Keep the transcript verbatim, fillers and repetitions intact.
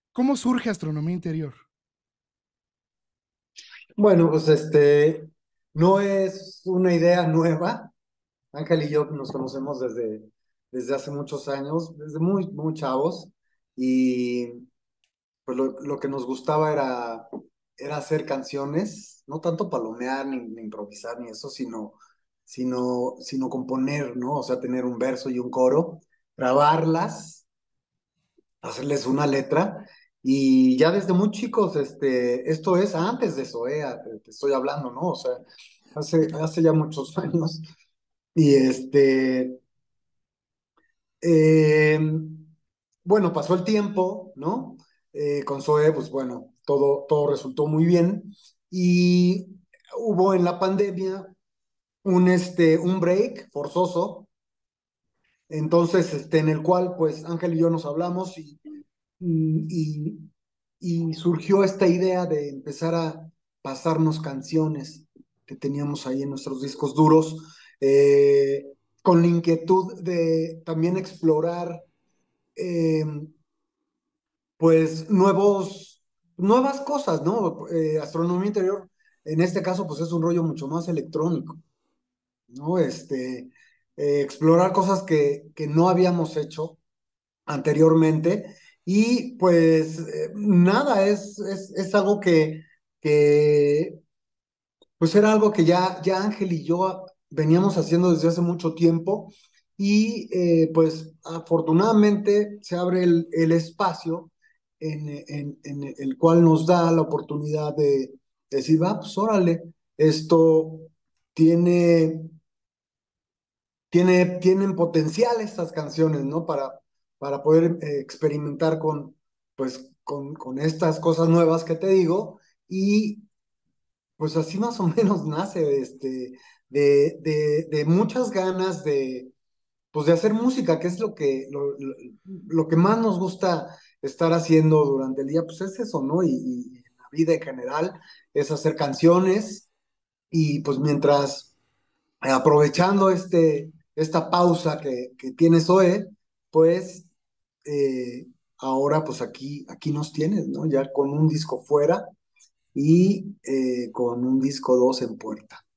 ¿Cómo surge Astronomía Interior? Bueno, pues este no es una idea nueva. Ángel y yo nos conocemos desde, desde hace muchos años, desde muy, muy chavos, y pues lo, lo que nos gustaba era, era hacer canciones, no tanto palomear ni, ni improvisar ni eso, sino, sino, sino componer, ¿no? O sea, tener un verso y un coro, grabarlas, hacerles una letra. Y ya desde muy chicos, este, esto es antes de Zoea, te, te estoy hablando, ¿no? O sea, hace, hace ya muchos años. Y este, eh, bueno, pasó el tiempo, ¿no? Eh, con Zoe, pues bueno, todo, todo resultó muy bien. Y hubo en la pandemia un, este, un break forzoso, entonces, este, en el cual, pues Ángel y yo nos hablamos y y, y surgió esta idea de empezar a pasarnos canciones que teníamos ahí en nuestros discos duros, eh, con la inquietud de también explorar, eh, pues nuevos, nuevas cosas, ¿no? Eh, astronomía interior, en este caso, pues es un rollo mucho más electrónico, ¿no? Este, eh, explorar cosas que, que no habíamos hecho anteriormente. Y pues eh, nada, es, es, es algo que, que, pues era algo que ya, ya Ángel y yo veníamos haciendo desde hace mucho tiempo. Y eh, pues afortunadamente se abre el, el espacio en, en, en el cual nos da la oportunidad de decir, va, pues órale, esto tiene tiene, tienen potencial estas canciones, ¿no? Para, para poder eh, experimentar con, pues, con, con estas cosas nuevas que te digo. Y pues así más o menos nace este, de, de, de muchas ganas de, pues, de hacer música, que es lo que, lo, lo, lo que más nos gusta estar haciendo durante el día, pues es eso, ¿no? Y, y en la vida en general, es hacer canciones. Y pues mientras eh, aprovechando este, esta pausa que, que tiene Zoe, pues eh, ahora pues aquí, aquí nos tienes, ¿no? Ya con un disco fuera y eh, con un disco dos en puerta.